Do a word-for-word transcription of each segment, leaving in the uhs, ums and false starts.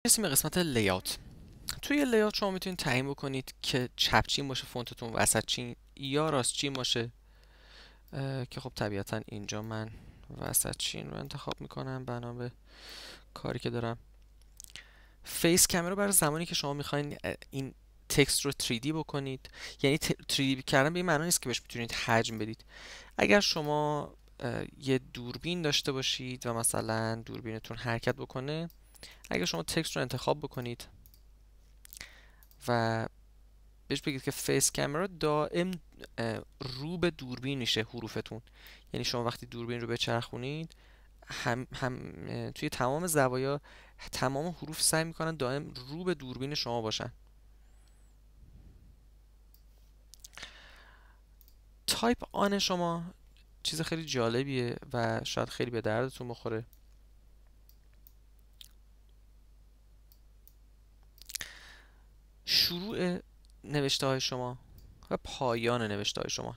رسیم به قسمت لیاوت. توی لیاوت شما میتونید تعیین بکنید که چپچین باشه فونتتون، وسط چین یا راست چین باشه. که خب طبیعتا اینجا من وسط چین رو انتخاب میکنم بنا به کاری که دارم. فیس کامera برای زمانی که شما میخواین این تکست رو تری دی بکنید، یعنی تری دی کردن به این معنی نیست که بهش میتونید حجم بدید. اگر شما یه دوربین داشته باشید و مثلا دوربینتون حرکت بکنه، اگر شما تکست رو انتخاب بکنید و بهش بگید که فیس کامera دائم رو به دوربین میشه حروفتون، یعنی شما وقتی دوربین رو بچرخونید هم, هم توی تمام زوایا تمام حروف سعی میکنن دائم رو به دوربین شما باشن. تایپ آن شما چیز خیلی جالبیه و شاید خیلی به دردتون بخوره. شروع نوشته های شما و پایان نوشته های شما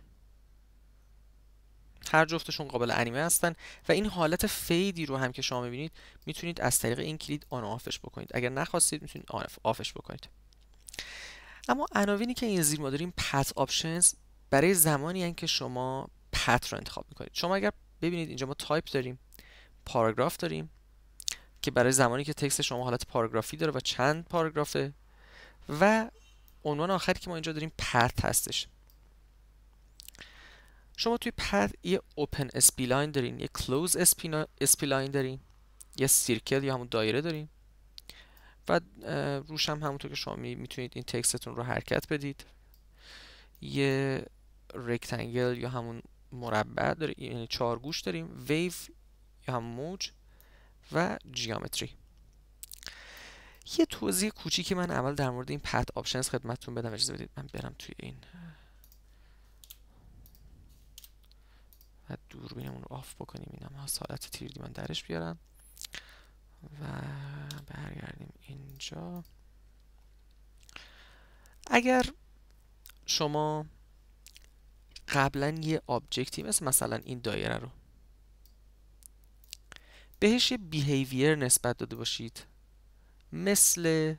هر جفتشون قابل انیمه هستن و این حالت فیدی رو هم که شما میبینید میتونید از طریق این کلید آن آفش بکنید. اگر نخواستید میتونید آن آفش بکنید. اما عناوینی که این زیر ما داریم پت آپشنز برای زمانی هستند که شما پت رو انتخاب میکنید. شما اگر ببینید اینجا ما تایپ داریم، پاراگراف داریم که برای زمانی که تکست شما حالت پاراگرافی داره و چند پاراگرافه، و عنوان آخری که ما اینجا داریم پت هستش. شما توی پت یه اوپن اسپی لاین دارین، یه کلوز اسپی لاین دارین، یه سیرکل یا همون دایره دارین و روش هم همونطور که شما میتونید این تکستتون رو حرکت بدید. یه رکتنگل یا همون مربع داریم، یعنی چهارگوش داریم، ویو یا همون موج و جیومتری. یه توضیح کوچیکی من اول در مورد این پت آپشنز خدمتتون بدم. اجازه بدید من برم توی این و دوربینمون رو آف بکنیم، اینم از حالت تیر دی من درش بیارم و برگردیم اینجا. اگر شما قبلا یه آبجکتی مثل مثلا این دایره رو بهش یه بیهیویر نسبت داده باشید، مثل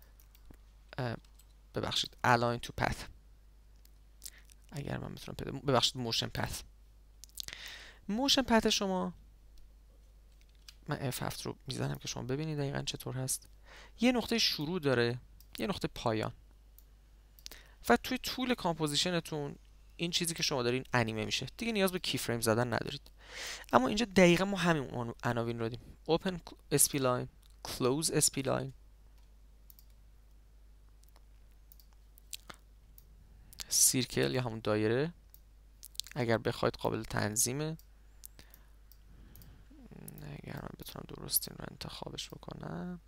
ببخشید align to path، اگر من بتونم پیدا ببخشید موشن پث موشن پث شما، من اف هفت رو میزنم که شما ببینید دقیقا چطور هست. یه نقطه شروع داره، یه نقطه پایان و توی طول کامپوزیشنتون این چیزی که شما دارین انیمه میشه. دیگه نیاز به کی فریم زدن ندارید. اما اینجا دقیقا ما همین عناوین رو داریم: open اسپی لاین، close اسپی لاین، سیرکل یا همون دایره اگر بخواید قابل تنظیمه. اگر من بتونم درست این رو انتخابش بکنم،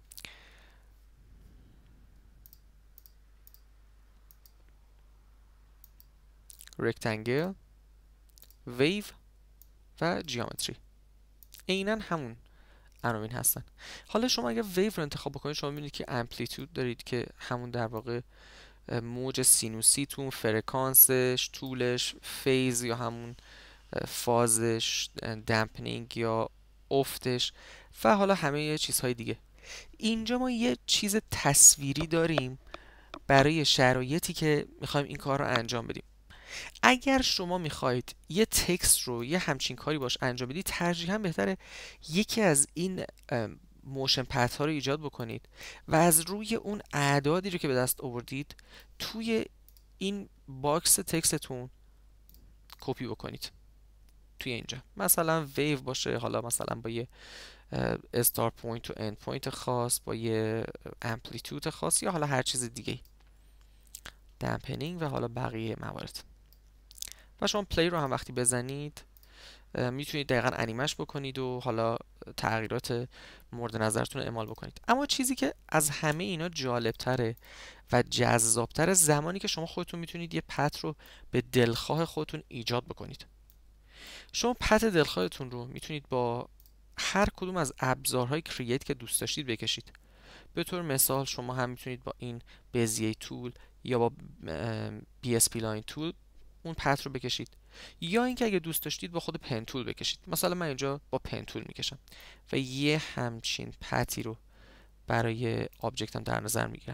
رکتنگل، ویو و جیومتری عیناً همون عناوین هستن. حالا شما اگر ویو رو انتخاب بکنید، شما میبینید که امپلیتود دارید که همون در واقع موج سینوسیتون، فرکانسش، طولش، فیز یا همون فازش، دمپنینگ یا افتش و حالا همه چیزهای دیگه. اینجا ما یه چیز تصویری داریم برای شرایطی که میخوایم این کار رو انجام بدیم. اگر شما میخواید یه تکست رو یه همچین کاری باش انجام بدید، ترجیحاً بهتره یکی از این موشن پت ها رو ایجاد بکنید و از روی اون اعدادی رو که به دست آوردید توی این باکس تکستتون کپی بکنید. توی اینجا مثلا ویو باشه، حالا مثلا با یه استارت پوینت و اند پوینت خاص، با یه امپلیتود خاص یا حالا هر چیز دیگه، دمپنینگ و حالا بقیه موارد. و شما پلی رو هم وقتی بزنید میتونید دقیقا انیمش بکنید و حالا تغییرات مورد نظرتون رو اعمال بکنید. اما چیزی که از همه اینا جالبتره و جذابتره زمانی که شما خودتون میتونید یه پت رو به دلخواه خودتون ایجاد بکنید. شما پت دلخواهتون رو میتونید با هر کدوم از ابزارهای کرییت که دوست داشتید بکشید. به طور مثال شما هم میتونید با این بزیه تول یا با بی اس پی لاین تول اون پت رو بکشید، یا اینکه اگه دوست داشتید با خود پن تول بکشید. مثلا من اینجا با پن تول میکشم و یه همچین پتی رو برای آبجکتم در نظر میگیرم.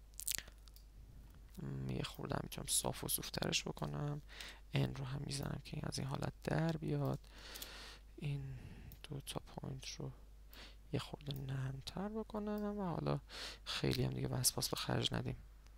یه خورده میتونم صاف و صوفترش بکنم. این رو هم میزنم که این از این حالت در بیاد. این دو تا پوینت رو یه خورده نرمتر بکنم و حالا خیلی هم دیگه وسواس به خرج ندیم.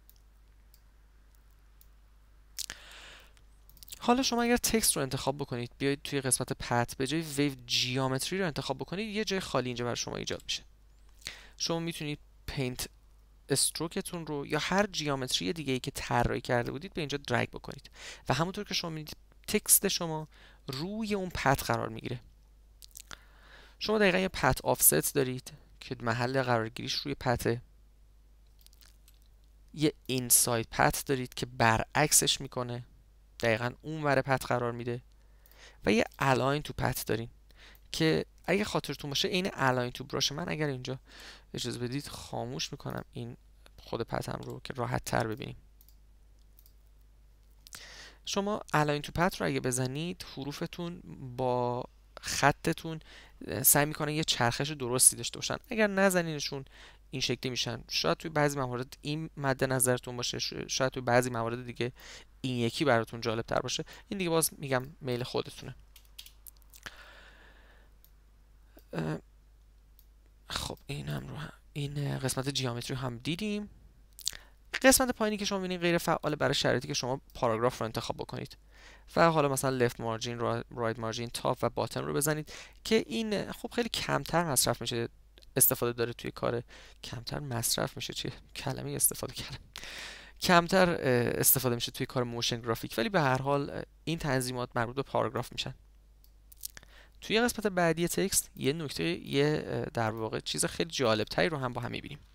حالا شما اگر تکست رو انتخاب بکنید، بیایید توی قسمت پت به جای ویو جیومتری رو انتخاب بکنید، یه جای خالی اینجا برای شما ایجاد میشه. شما میتونید پینت استروکتون رو یا هر جیومتری دیگه ای که طراحی کرده بودید به اینجا درگ بکنید و همونطور که شما میدید تکست شما روی اون پت قرار میگیره. شما دقیقا یه پت آفست دارید که محل قرارگیریش روی پته. یه اینساید پت دارید که برعکسش میکنه، دقیقا اون ور پت قرار میده. و یه الاین تو پت دارین که اگه خاطرتون باشه این الاین تو براش من اگر اینجا اجازه بدید خاموش میکنم این خود پتم رو که راحت تر ببینیم. شما الاین تو پت رو اگه بزنید حروفتون با خطتون سعی میکنن یه چرخش درستی داشته باشن. اگر نزنینشون این شکلی میشن. شاید توی بعضی موارد این مد نظرتون باشه، شاید توی بعضی موارد دیگه این یکی براتون جالب تر باشه. این دیگه باز میگم میل خودتونه. خب این هم رو هم این قسمت جیومتری هم دیدیم. قسمت پایینی که شما می‌بینید غیر فعال برای شرایطی که شما پاراگراف رو انتخاب بکنید و حالا مثلا لفت مارجین، رایت مارجین، تاپ و باتم رو بزنید که این خب خیلی کمتر مصرف میشه، استفاده داره توی کار. کمتر مصرف میشه چیه کلمه استفاده کردم کمتر استفاده میشه توی کار موشن گرافیک، ولی به هر حال این تنظیمات مربوط به پاراگراف میشن. توی قسمت بعدی تکست یه نکته یه در واقع چیز خیلی جالب تری رو هم با هم می‌بینیم.